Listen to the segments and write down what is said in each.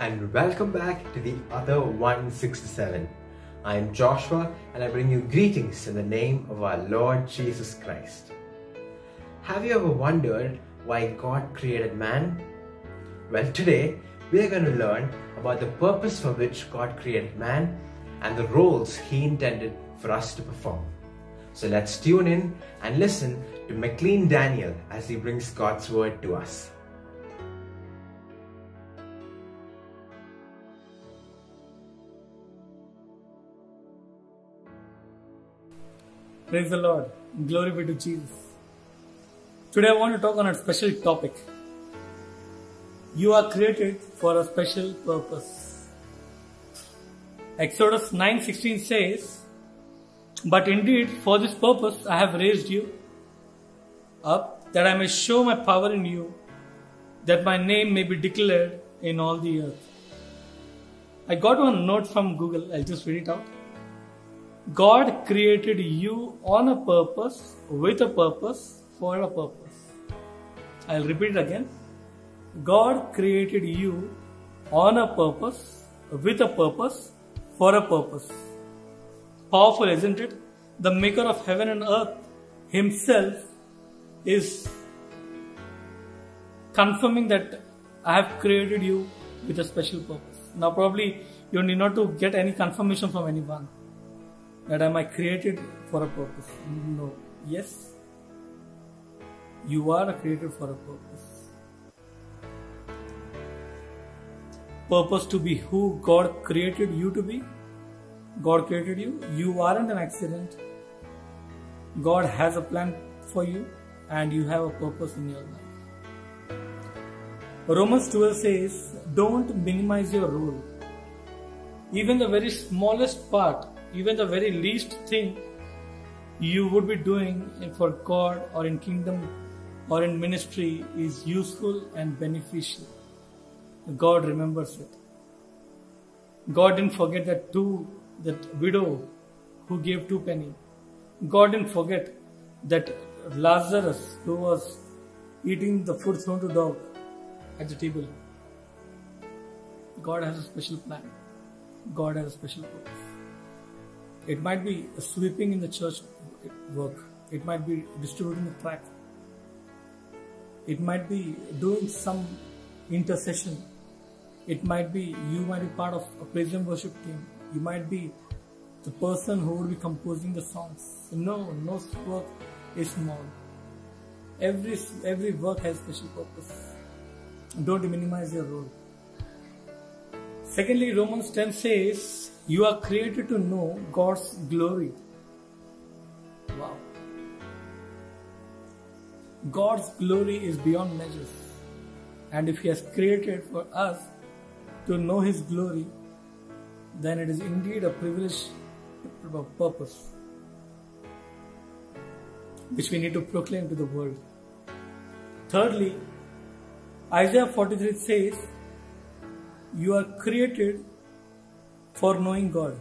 and welcome back to the other 167. I am Joshua and I bring you greetings in the name of our Lord Jesus Christ. Have you ever wondered why God created man? Well, today we are going to learn about the purpose for which God created man and the roles He intended for us to perform. So let's tune in and listen to McLean Daniel as he brings God's word to us. Praise the Lord. Glory be to Jesus. Today I want to talk on a special topic. You are created for a special purpose. Exodus 9:16 says, "But indeed for this purpose I have raised you up, that I may show my power in you, that my name may be declared in all the earth." I got one note from Google. I'll just read it out. God created you on a purpose, with a purpose, for a purpose. I'll repeat it again. God created you on a purpose, with a purpose, for a purpose. Powerful, isn't it? The maker of heaven and earth Himself is confirming that I have created you with a special purpose. Now probably you need not to get any confirmation from anyone that am I created for a purpose. No. Yes, you are created for a purpose. Purpose to be who God created you to be. God created you. You aren't an accident. God has a plan for you and you have a purpose in your life. Romans 12 says, don't minimize your role. Even the very smallest part, even the very least thing you would be doing for God or in kingdom or in ministry is useful and beneficial. God remembers it. God didn't forget that widow who gave 2 pennies. God didn't forget that Lazarus who was eating the food thrown to dog at the table. God has a special plan. God has a special purpose. It might be sweeping in the church work. It might be distributing the tract. It might be doing some intercession. It might be, you might be part of a praise and worship team. You might be the person who will be composing the songs. No work is small. Every work has special purpose. Don't minimize your role. Secondly, Romans 10 says, you are created to know God's glory. Wow. God's glory is beyond measures. And if He has created for us to know His glory, then it is indeed a privilege of purpose which we need to proclaim to the world. Thirdly, Isaiah 43 says, you are created for knowing God.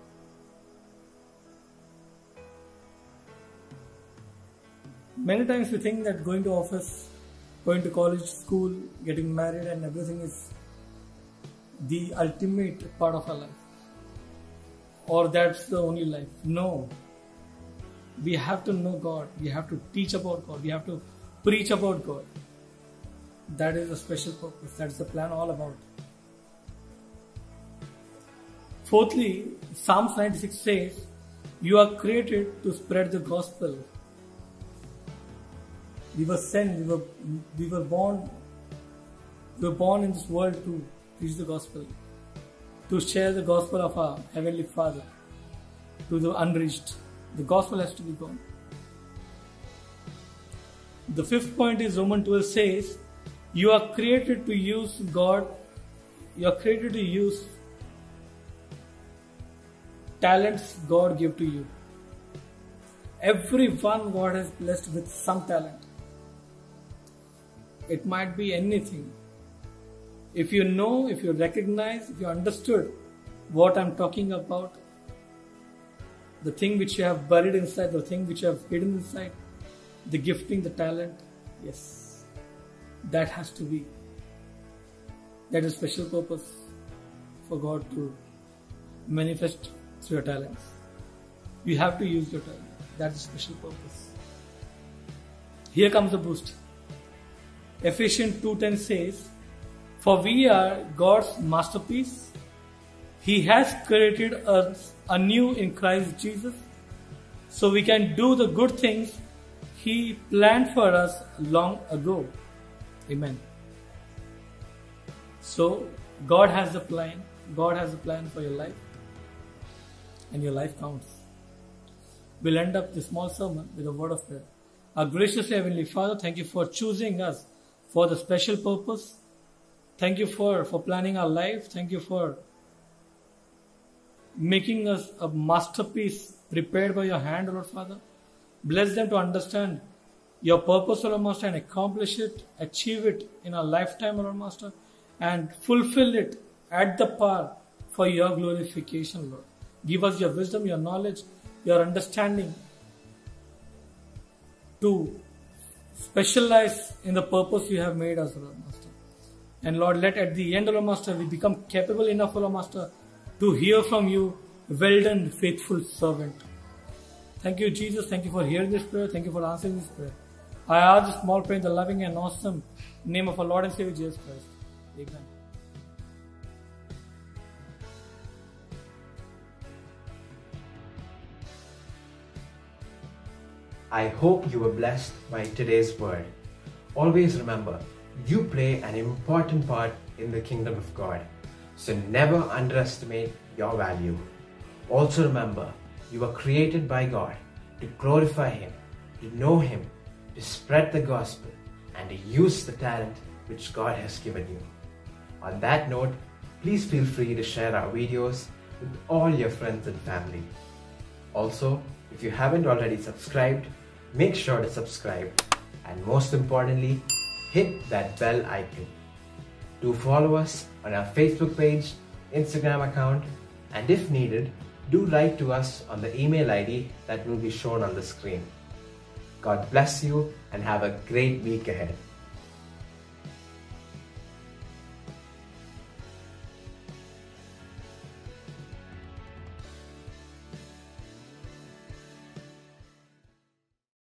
Many times we think that going to office, going to college, school, getting married and everything is the ultimate part of our life. Or that's the only life. No. We have to know God. We have to teach about God. We have to preach about God. That is a special purpose. That's the plan all about. Fourthly, Psalms 96 says, you are created to spread the gospel. We were sent, we were born in this world to preach the gospel, to share the gospel of our Heavenly Father to the unreached. The gospel has to be gone. The fifth point is Romans 12 says, you are created to use God, you are created to use talents God gave to you. Everyone God has blessed with some talent. It might be anything. If you know, if you recognize, if you understood what I'm talking about, the thing which you have buried inside, the thing which you have hidden inside, the gifting, the talent, yes, that has to be. That is special purpose. for God to manifest through your talents. You have to use your talent. That's a special purpose. Here comes the boost. Ephesians 2:10 says, "For we are God's masterpiece. He has created us anew in Christ Jesus, so we can do the good things He planned for us long ago." Amen. So, God has a plan. God has a plan for your life. And your life counts. We'll end up this small sermon with a word of prayer. Our gracious Heavenly Father, thank you for choosing us for the special purpose. Thank you for planning our life. Thank you for making us a masterpiece prepared by your hand, Lord Father. Bless them to understand your purpose, Lord Master, and accomplish it, achieve it in our lifetime, Lord Master, and fulfill it at the power for your glorification, Lord. Give us your wisdom, your knowledge, your understanding to specialize in the purpose you have made us, Lord Master. And Lord, let at the end, Lord Master, we become capable enough, Lord Master, to hear from you, "Well done, faithful servant." Thank you, Jesus. Thank you for hearing this prayer. Thank you for answering this prayer. I ask this small prayer in the loving and awesome name of our Lord and Savior Jesus Christ. Amen. I hope you were blessed by today's word. Always remember, you play an important part in the kingdom of God. So never underestimate your value. Also remember, you were created by God to glorify Him, to know Him, to spread the gospel, and to use the talent which God has given you. On that note, please feel free to share our videos with all your friends and family. Also, if you haven't already subscribed, make sure to subscribe, and most importantly, hit that bell icon. Do follow us on our Facebook page, Instagram account, and if needed, do write to us on the email ID that will be shown on the screen. God bless you and have a great week ahead.